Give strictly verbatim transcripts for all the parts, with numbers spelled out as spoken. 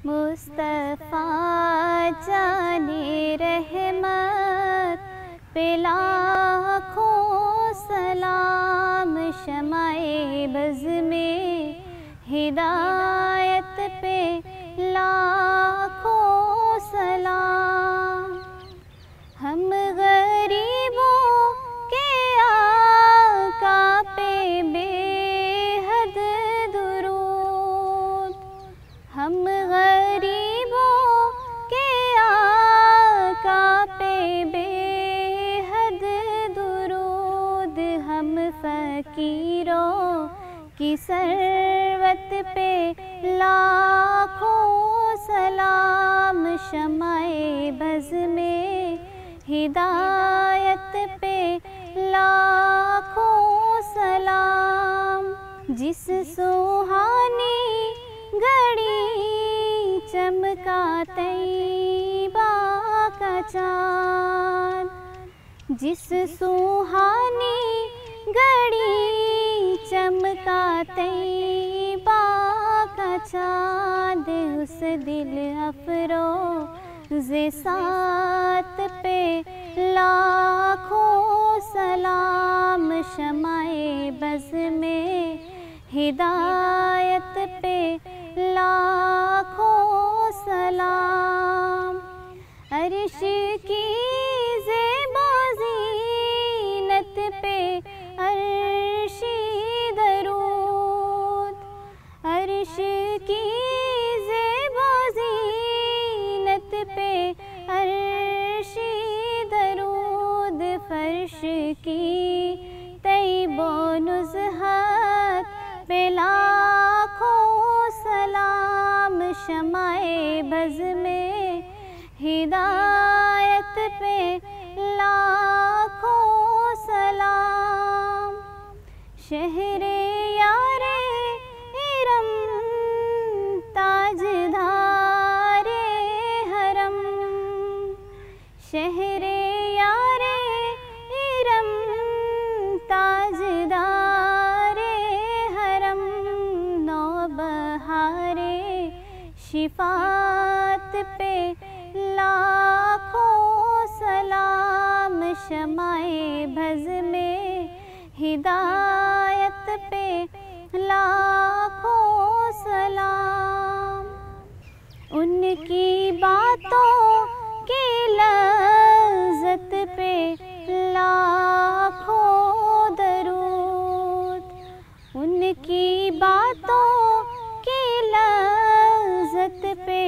مصطفیٰ جانے رحمت پہ لاکھوں سلام، شمع بز میں ہدایت پہ لاکھوں سلام۔ ہم غریبوں کے آقا پہ بے حد درود، ہم غریبوں کے آقا پہ بے حد درود، ہم فقیروں کی ثروت پہ لاکھوں سلام، شمع بز میں ہدایت پہ لاکھوں سلام۔ جس سوہانی گھڑی چمکا طیبہ کا چاند، جس سوہانی گھڑی چمکا طیبہ کا چاند، اس دل افروز سات پہ لاکھوں سلام، شمع بز میں ہدایت پہ لاکھوں سلام۔ عرش کی زیبا زینت پہ عرشی درود، عرش کی زیبا زینت پہ عرشی درود، فرش کی طیب و نزہت پہ لاکھوں سلام، شمع بز میں ہدایت پہ لاکھوں سلام۔ شہر یار ارم تاجدار حرم، شہر یار ارم تاجدار حرم، نوبہار شفاعت پہ لاکھوں سلام، شمع بز میں ہدایت پہ لاکھوں سلام۔ ان کی باتوں کی لذت پہ لاکھوں درود، ان کی باتوں کی لذت پہ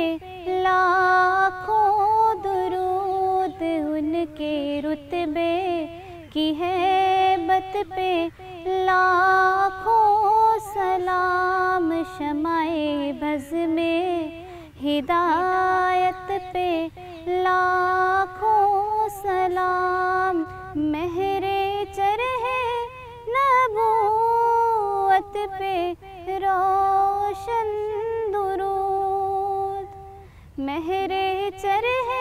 لاکھوں درود، ان کے رتبے کی ہیبت پہ لاکھوں سلام، شمع بز میں ہدایت پہ لاکھوں سلام۔ مہر چرخ نبوت پہ روشن درود، مہر چرخ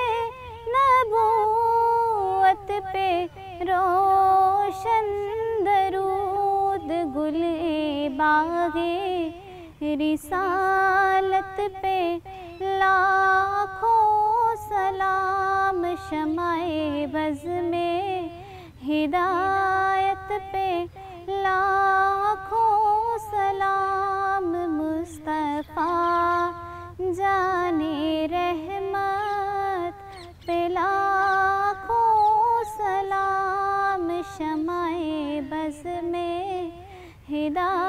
نبوت پہ روشن درود، گل باغ رسالت پہ لاکھوں سلام، شمع بز میں ہدایت پہ لاکھوں سلام۔ مصطفیٰ جانے رحمت پہ لاکھوں سلام، شمع بز میں ہدایت